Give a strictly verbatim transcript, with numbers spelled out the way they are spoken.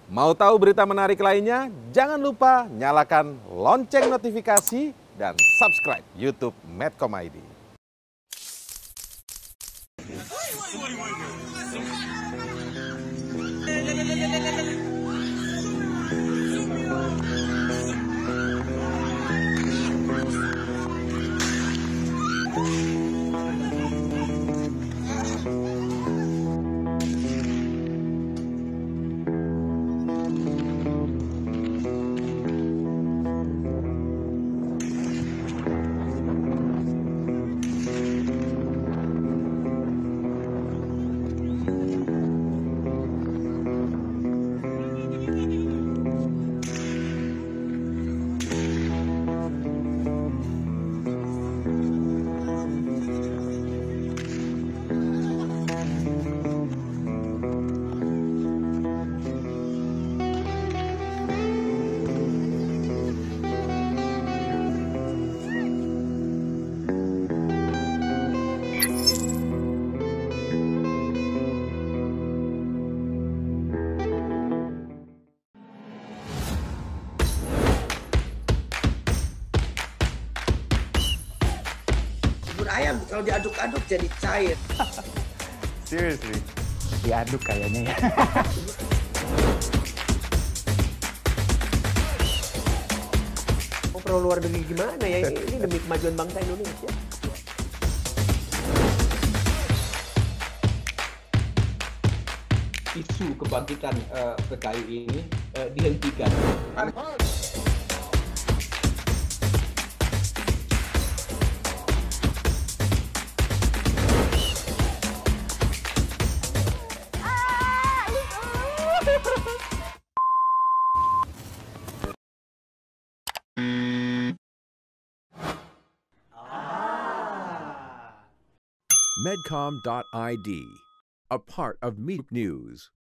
Mau tahu berita menarik lainnya? Jangan lupa nyalakan lonceng notifikasi dan subscribe YouTube Medcom I D. Bubur ayam kalau diaduk-aduk jadi cair. Seriously, diaduk kayaknya ya. Mau pro luar negeri gimana ya? Ini demi kemajuan bangsa Indonesia. Isu kebangkitan uh, P K I ini uh, dihentikan. Medcom dot I D, a part of Meet News.